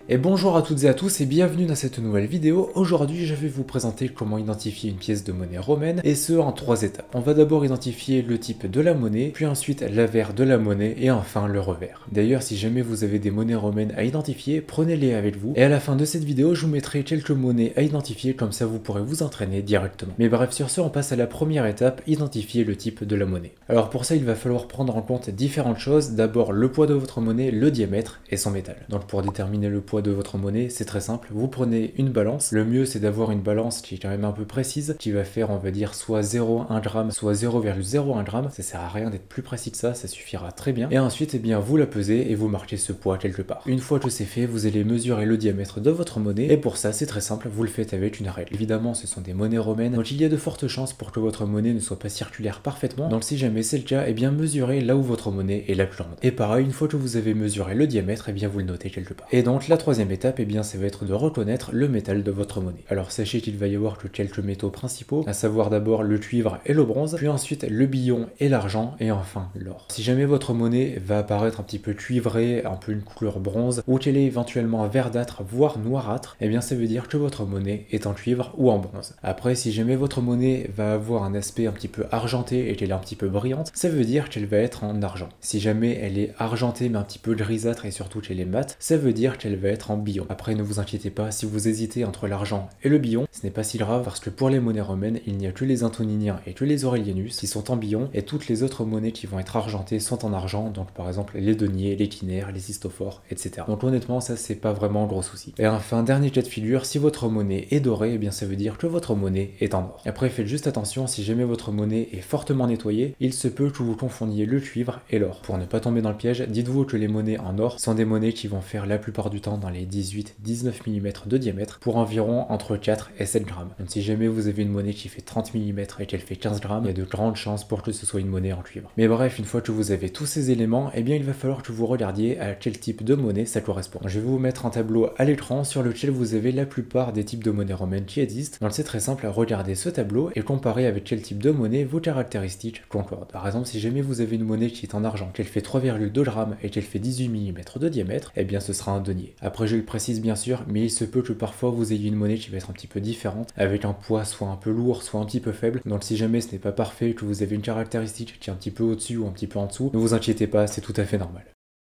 Et bonjour à toutes et à tous et bienvenue dans cette nouvelle vidéo. Aujourd'hui je vais vous présenter comment identifier une pièce de monnaie romaine et ce en 3 étapes. On va d'abord identifier le type de la monnaie, puis ensuite l'avers de la monnaie et enfin le revers. D'ailleurs si jamais vous avez des monnaies romaines à identifier, prenez-les avec vous et à la fin de cette vidéo je vous mettrai quelques monnaies à identifier, comme ça vous pourrez vous entraîner directement. Mais bref, sur ce on passe à la première étape, identifier le type de la monnaie. Alors pour ça il va falloir prendre en compte différentes choses. D'abord le poids de votre monnaie, le diamètre et son métal. Donc pour déterminer le poids de votre monnaie, c'est très simple, vous prenez une balance. Le mieux c'est d'avoir une balance qui est quand même un peu précise, qui va faire on va dire soit 0,1 g, soit 0,01 g. Ça sert à rien d'être plus précis que ça suffira très bien. Et ensuite eh bien vous la pesez et vous marquez ce poids quelque part. Une fois que c'est fait, vous allez mesurer le diamètre de votre monnaie et pour ça c'est très simple, vous le faites avec une règle. Évidemment ce sont des monnaies romaines, donc il y a de fortes chances pour que votre monnaie ne soit pas circulaire parfaitement. Donc si jamais c'est le cas, eh bien mesurez là où votre monnaie est la plus grande. Et pareil, une fois que vous avez mesuré le diamètre, eh bien vous le notez quelque part. Et donc la troisième étape, eh bien ça va être de reconnaître le métal de votre monnaie. Alors sachez qu'il va y avoir que quelques métaux principaux, à savoir d'abord le cuivre et le bronze, puis ensuite le billon et l'argent, et enfin l'or. Si jamais votre monnaie va apparaître un petit peu cuivrée, un peu une couleur bronze, ou qu'elle est éventuellement verdâtre, voire noirâtre, eh bien ça veut dire que votre monnaie est en cuivre ou en bronze. Après, si jamais votre monnaie va avoir un aspect un petit peu argenté et qu'elle est un petit peu brillante, ça veut dire qu'elle va être en argent. Si jamais elle est argentée mais un petit peu grisâtre et surtout qu'elle est mate, ça veut dire qu'elle va être en billon. Après, ne vous inquiétez pas, si vous hésitez entre l'argent et le billon, ce n'est pas si grave parce que pour les monnaies romaines, il n'y a que les antoniniens et que les aurelianus qui sont en billon et toutes les autres monnaies qui vont être argentées sont en argent, donc par exemple les deniers, les quinaires, les histophores, etc. Donc honnêtement, ça c'est pas vraiment un gros souci. Et enfin, dernier cas de figure, si votre monnaie est dorée, eh bien ça veut dire que votre monnaie est en or. Après, faites juste attention, si jamais votre monnaie est fortement nettoyée, il se peut que vous confondiez le cuivre et l'or. Pour ne pas tomber dans le piège, dites-vous que les monnaies en or sont des monnaies qui vont faire la plupart du temps dans les 18-19 mm de diamètre pour environ entre 4 et 7 grammes. Donc si jamais vous avez une monnaie qui fait 30 mm et qu'elle fait 15 grammes, il y a de grandes chances pour que ce soit une monnaie en cuivre. Mais bref, une fois que vous avez tous ces éléments, eh bien il va falloir que vous regardiez à quel type de monnaie ça correspond. Je vais vous mettre un tableau à l'écran sur lequel vous avez la plupart des types de monnaies romaines qui existent. Donc c'est très simple, regardez ce tableau et comparez avec quel type de monnaie vos caractéristiques concordent. Par exemple, si jamais vous avez une monnaie qui est en argent, qu'elle fait 3,2 grammes et qu'elle fait 18 mm de diamètre, eh bien ce sera un denier. Après je le précise bien sûr, mais il se peut que parfois vous ayez une monnaie qui va être un petit peu différente, avec un poids soit un peu lourd, soit un petit peu faible. Donc si jamais ce n'est pas parfait, que vous avez une caractéristique qui est un petit peu au-dessus ou un petit peu en dessous, ne vous inquiétez pas, c'est tout à fait normal.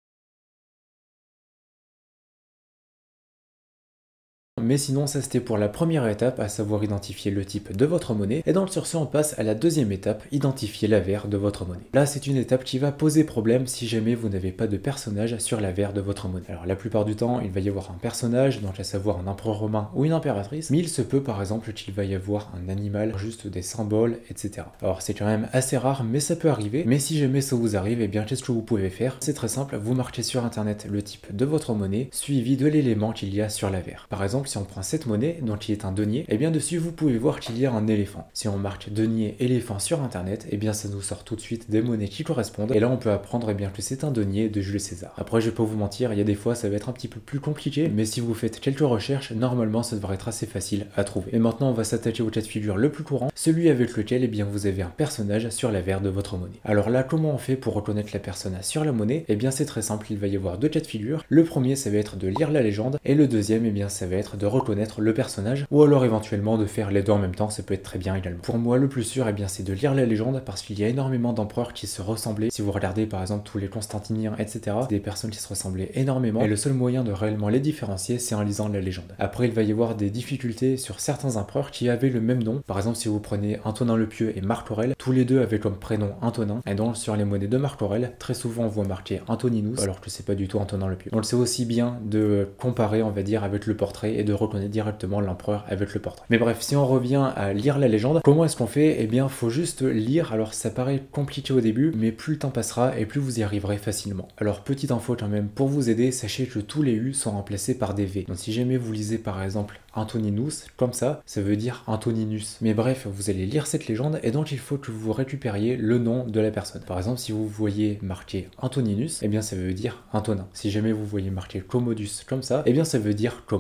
Mais sinon ça c'était pour la première étape, à savoir identifier le type de votre monnaie, et donc sur ce on passe à la deuxième étape, identifier l'avers de votre monnaie. Là c'est une étape qui va poser problème si jamais vous n'avez pas de personnage sur l'avers de votre monnaie. Alors la plupart du temps il va y avoir un personnage, donc à savoir un empereur romain ou une impératrice, mais il se peut par exemple qu'il va y avoir un animal, juste des symboles, etc. Alors c'est quand même assez rare mais ça peut arriver, mais si jamais ça vous arrive, et bien qu'est-ce que vous pouvez faire? C'est très simple, vous marquez sur internet le type de votre monnaie, suivi de l'élément qu'il y a sur l'avers. Par exemple si on prend cette monnaie, donc qui est un denier, et bien dessus vous pouvez voir qu'il y a un éléphant. Si on marque denier éléphant sur internet, et bien ça nous sort tout de suite des monnaies qui correspondent, et là on peut apprendre bien que c'est un denier de Jules César. Après je vais pas vous mentir, il y a des fois ça va être un petit peu plus compliqué, mais si vous faites quelques recherches, normalement ça devrait être assez facile à trouver. Et maintenant on va s'attacher au cas de figure le plus courant, celui avec lequel et bien vous avez un personnage sur l'avers de votre monnaie. Alors là comment on fait pour reconnaître la personne sur la monnaie? Et bien c'est très simple, il va y avoir deux cas de figure. Le premier ça va être de lire la légende, et le deuxième et bien ça va être de reconnaître le personnage, ou alors éventuellement de faire les deux en même temps, ça peut être très bien également. Pour moi le plus sûr et bien c'est de lire la légende, parce qu'il y a énormément d'empereurs qui se ressemblaient. Si vous regardez par exemple tous les Constantiniens etc, c'est des personnes qui se ressemblaient énormément, et le seul moyen de réellement les différencier c'est en lisant la légende. Après il va y avoir des difficultés sur certains empereurs qui avaient le même nom. Par exemple si vous prenez Antonin le Pieux et Marc Aurèle, tous les deux avaient comme prénom Antonin, et donc sur les monnaies de Marc Aurèle très souvent on voit marqué Antoninus alors que c'est pas du tout Antonin le Pieux. Donc c'est aussi bien de comparer on va dire avec le portrait et de reconnaître directement l'empereur avec le portrait. Mais bref, si on revient à lire la légende, comment est-ce qu'on fait? Eh bien faut juste lire. Alors ça paraît compliqué au début, mais plus le temps passera et plus vous y arriverez facilement. Alors petite info quand même pour vous aider, sachez que tous les U sont remplacés par des V. Donc si jamais vous lisez par exemple Antoninus, comme ça veut dire Antoninus. Mais bref, vous allez lire cette légende et donc il faut que vous récupériez le nom de la personne. Par exemple, si vous voyez marqué Antoninus, eh bien ça veut dire Antonin. Si jamais vous voyez marqué Commodus comme ça, eh bien ça veut dire Commode. Donc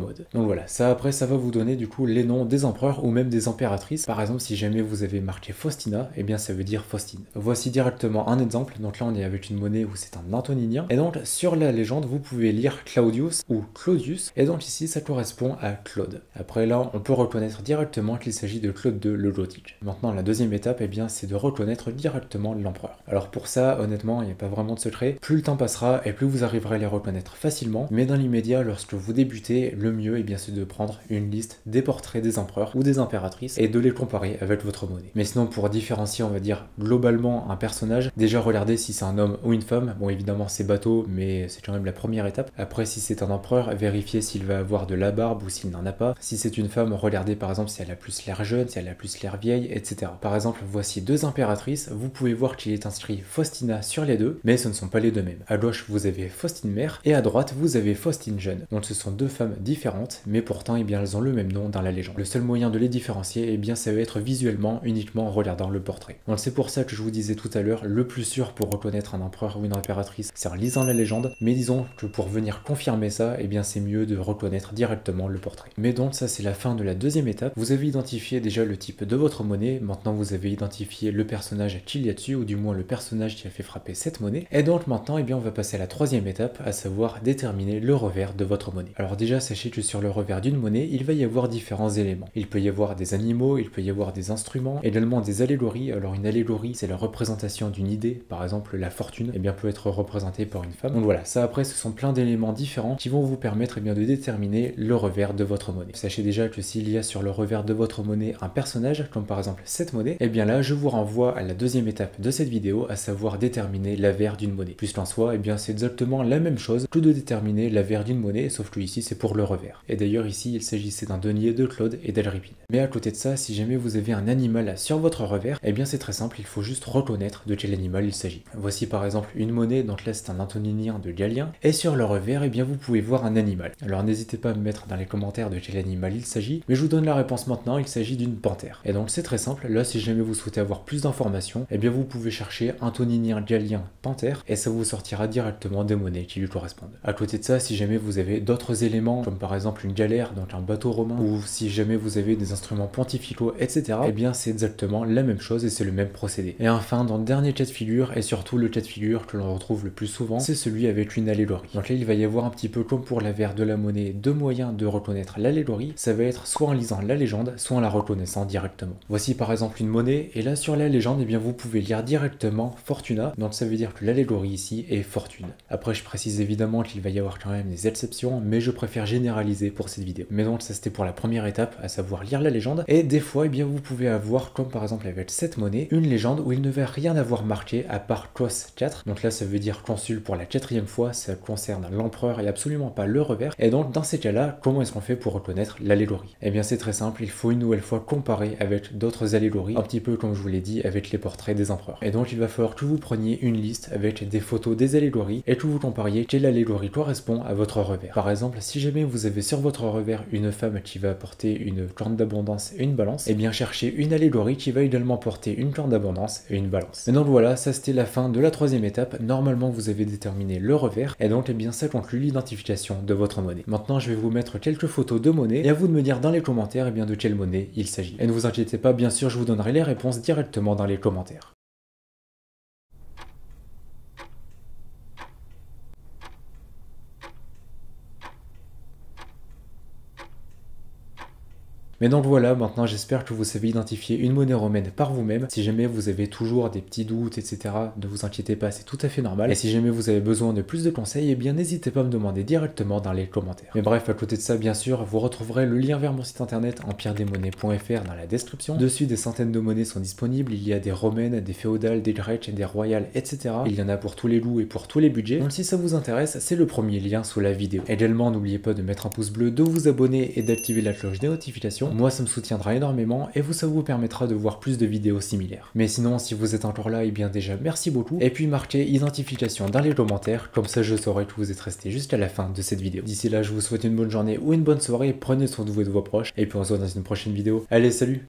voilà, ça après ça va vous donner du coup les noms des empereurs ou même des impératrices. Par exemple, si jamais vous avez marqué Faustina, eh bien ça veut dire Faustine. Voici directement un exemple. Donc là on est avec une monnaie où c'est un antoninien. Et donc sur la légende, vous pouvez lire Claudius ou Claudius. Et donc ici ça correspond à Claude. Après là, on peut reconnaître directement qu'il s'agit de Claude II le Gothique. Maintenant la deuxième étape, eh bien c'est de reconnaître directement l'empereur. Alors pour ça, honnêtement, il n'y a pas vraiment de secret. Plus le temps passera et plus vous arriverez à les reconnaître facilement. Mais dans l'immédiat, lorsque vous débutez, le mieux, eh bien c'est de prendre une liste des portraits des empereurs ou des impératrices et de les comparer avec votre monnaie. Mais sinon, pour différencier, on va dire globalement un personnage, déjà regardez si c'est un homme ou une femme. Bon, évidemment c'est bateau, mais c'est quand même la première étape. Après, si c'est un empereur, vérifiez s'il va avoir de la barbe ou s'il n'en a pas. Si c'est une femme, regardez par exemple si elle a plus l'air jeune, si elle a plus l'air vieille, etc. Par exemple, voici deux impératrices. Vous pouvez voir qu'il est inscrit Faustina sur les deux, mais ce ne sont pas les deux mêmes. À gauche, vous avez Faustine mère et à droite, vous avez Faustine jeune. Donc ce sont deux femmes différentes, mais pourtant, eh bien, elles ont le même nom dans la légende. Le seul moyen de les différencier, eh bien, ça va être visuellement, uniquement en regardant le portrait. Donc c'est pour ça que je vous disais tout à l'heure, le plus sûr pour reconnaître un empereur ou une impératrice, c'est en lisant la légende, mais disons que pour venir confirmer ça, eh bien, c'est mieux de reconnaître directement le portrait. Mais donc ça, c'est la fin de la deuxième étape. Vous avez identifié déjà le type de votre monnaie, maintenant vous avez identifié le personnage qu'il y a dessus, ou du moins le personnage qui a fait frapper cette monnaie. Et donc maintenant, eh bien, on va passer à la troisième étape, à savoir déterminer le revers de votre monnaie. Alors déjà, sachez que sur le revers d'une monnaie, il va y avoir différents éléments. Il peut y avoir des animaux, il peut y avoir des instruments, également des allégories. Alors une allégorie, c'est la représentation d'une idée. Par exemple, la fortune, eh bien, peut être représentée par une femme. Donc voilà, ça après, ce sont plein d'éléments différents qui vont vous permettre, eh bien, de déterminer le revers de votre monnaie. Sachez déjà que s'il y a sur le revers de votre monnaie un personnage, comme par exemple cette monnaie, eh bien là, je vous renvoie à la deuxième étape de cette vidéo, à savoir déterminer l'avers d'une monnaie. Puisqu'en soi, eh bien, c'est exactement la même chose que de déterminer l'avers d'une monnaie, sauf que ici, c'est pour le revers. Et d'ailleurs, ici, il s'agissait d'un denier de Claude et d'Agrippine. Mais à côté de ça, si jamais vous avez un animal sur votre revers, eh bien, c'est très simple, il faut juste reconnaître de quel animal il s'agit. Voici par exemple une monnaie, donc là, c'est un antoninien de Galien, et sur le revers, eh bien, vous pouvez voir un animal. Alors n'hésitez pas à me mettre dans les commentaires de quel animal il s'agit, mais je vous donne la réponse maintenant, il s'agit d'une panthère. Et donc c'est très simple, là, si jamais vous souhaitez avoir plus d'informations, eh bien, vous pouvez chercher antoninien Galien panthère, et ça vous sortira directement des monnaies qui lui correspondent. À côté de ça, si jamais vous avez d'autres éléments, comme par exemple une galère, donc un bateau romain, ou si jamais vous avez des instruments pontificaux, etc., eh bien c'est exactement la même chose et c'est le même procédé. Et enfin, dans le dernier cas de figure, et surtout le cas de figure que l'on retrouve le plus souvent, c'est celui avec une allégorie. Donc là, il va y avoir un petit peu comme pour l'avers de la monnaie, deux moyens de reconnaître l'allégorie. Ça va être soit en lisant la légende, soit en la reconnaissant directement. Voici par exemple une monnaie, et là sur la légende, eh bien vous pouvez lire directement Fortuna, donc ça veut dire que l'allégorie ici est fortune. Après, je précise évidemment qu'il va y avoir quand même des exceptions, mais je préfère généraliser pour cette vidéo. Mais donc ça c'était pour la première étape, à savoir lire la légende, et des fois, eh bien vous pouvez avoir, comme par exemple avec cette monnaie, une légende où il ne va rien avoir marqué à part Cos 4, donc là ça veut dire consul pour la 4e fois, ça concerne l'empereur et absolument pas le revers, et donc dans ces cas-là, comment est-ce qu'on fait pour reconnaître l'allégorie? Eh bien c'est très simple, il faut une nouvelle fois comparer avec d'autres allégories, un petit peu comme je vous l'ai dit avec les portraits des empereurs. Et donc il va falloir que vous preniez une liste avec des photos des allégories et que vous compariez quelle allégorie correspond à votre revers. Par exemple, si jamais vous avez sur votre revers une femme qui va porter une corne d'abondance et une balance, eh bien cherchez une allégorie qui va également porter une corne d'abondance et une balance. Et donc voilà, ça c'était la fin de la troisième étape. Normalement vous avez déterminé le revers et donc eh bien ça conclut l'identification de votre monnaie. Maintenant je vais vous mettre quelques photos de monnaie et à vous de me dire dans les commentaires eh bien de quelle monnaie il s'agit. Et ne vous inquiétez pas, bien sûr je vous donnerai les réponses directement dans les commentaires. Mais donc voilà, maintenant j'espère que vous savez identifier une monnaie romaine par vous-même. Si jamais vous avez toujours des petits doutes, etc., ne vous inquiétez pas, c'est tout à fait normal. Et si jamais vous avez besoin de plus de conseils, eh bien n'hésitez pas à me demander directement dans les commentaires. Mais bref, à côté de ça, bien sûr, vous retrouverez le lien vers mon site internet empiredesmonnaies.fr dans la description. Dessus, des centaines de monnaies sont disponibles. Il y a des romaines, des féodales, des grecques, des royales, etc. Il y en a pour tous les goûts et pour tous les budgets. Donc si ça vous intéresse, c'est le premier lien sous la vidéo. Également, n'oubliez pas de mettre un pouce bleu, de vous abonner et d'activer la cloche des notifications. Moi ça me soutiendra énormément et ça vous permettra de voir plus de vidéos similaires. Mais sinon si vous êtes encore là, et bien déjà merci beaucoup et puis marquez identification dans les commentaires, comme ça je saurai que vous êtes resté jusqu'à la fin de cette vidéo. D'ici là je vous souhaite une bonne journée ou une bonne soirée, prenez soin de vous et de vos proches et puis on se voit dans une prochaine vidéo. Allez salut!